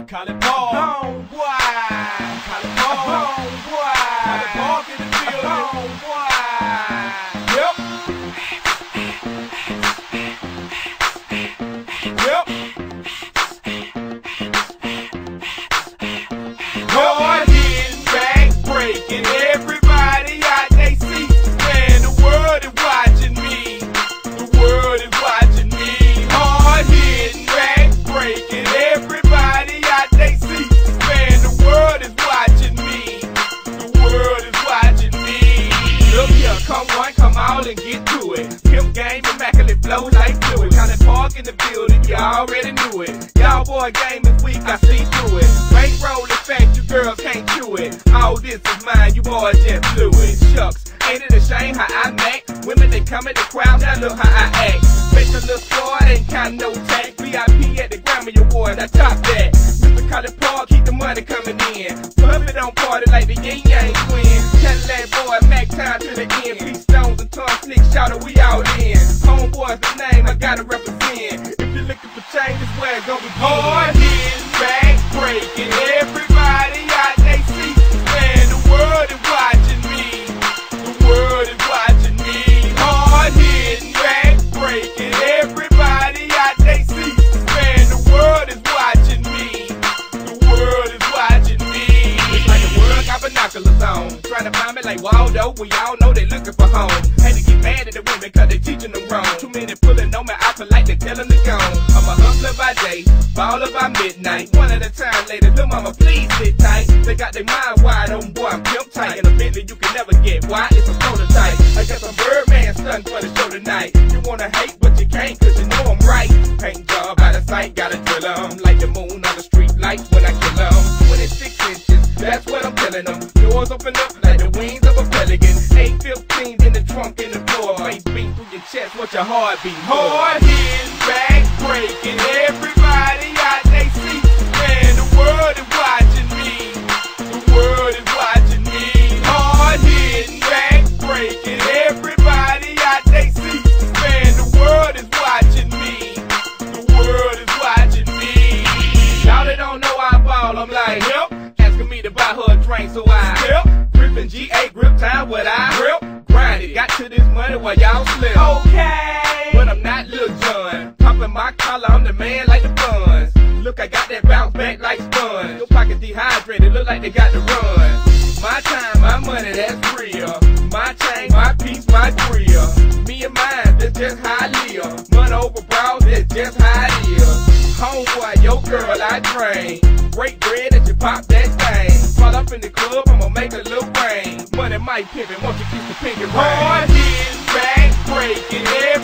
Call it Paul. Homeboy. Call it Paul. Homeboy. Call it Paul in the building. Homeboy. Yep. Yep. Hard hitting, back breaking, everybody out they see. Man, the world is watching me. The world is watching me. Hard hitting, back breaking, everybody out they see. Man, the world is watching me. The world is watching me. Look here, come one, come all and get to it. Pimp game, immaculate flow like fluid. County Park in the building, you already knew it. Y'all boy game is weak, I see through it. Bankroll is fat, you girls can't chew it. All this is mine, you boys just blew it. Shucks, ain't it a shame how I act? Women they come in the crowd, now look how I act. Special little squad, ain't count no tax. VIP at the Grammy Awards, I top that. Mr. Call it Paul, keep the money coming in. Puff it on party like the Yin Yang twin. Cadillac boy, Mac time to the end. P Stones and tongue slick, shout it, we all in. Homeboy's the name, I gotta represent. If you're looking for change, this where it gon' begin. Hard hitting, back breaking, everybody out they see. Man, the world is watching me. The world is watching me. Hard hitting, back breaking, everybody out they see. Man, the world is watching me. The world is watching me. It's like the world got binoculars on, trying to find me like Waldo. We all know they looking for home. Had to get mad at the women cause they teaching them wrong. Too many pulling on me, I feel like they telling me gone. I'm a hustler by day, baller by midnight. One at a time, ladies, little mama, please sit tight. They got their mind wide open, boy, I'm pimp tight. And a Bentley you can never get, why? It's a prototype. I got some Birdman stunting for the show tonight. You wanna hate, but you can't, cause you know I'm right. Paint job out of sight, gotta drill 'em. Like the moon on the street lights when I kill 'em. 26 inches, that's what I'm telling them. Doors open up like the wings of a pelican. 815 in the trunk, in the floor. Face beat through your chest, what your heart beat. Hard hitting, back breaking, everybody out they see. Man, the world is watching me. The world is watching me. Hard hitting, back breaking, everybody out they see. Man, the world is watching me. The world is watching me. Y'all that don't know I ball, I'm like, yep. Asking me to buy her a drink, so I yep. Gripping G8 grip time, what I grip. Grind it, got to this money while y'all slip. Okay, but I'm not Lil Jon. Popping my collar, I'm the man like the Buns. Look, I got that bounce back like sponge. Your pockets dehydrated, look like they got to run. My time, my money, that's real. My chain, my piece, my grill. Me and mine, that's just how I live. Money over brows, that's just how it is. Homeboy, your girl, I train. Break bread as you pop that thing. Fall up in the club, I'ma make a little rain. Money might pimpin', won't you kiss the pinky ring? Hard hitting, back breaking,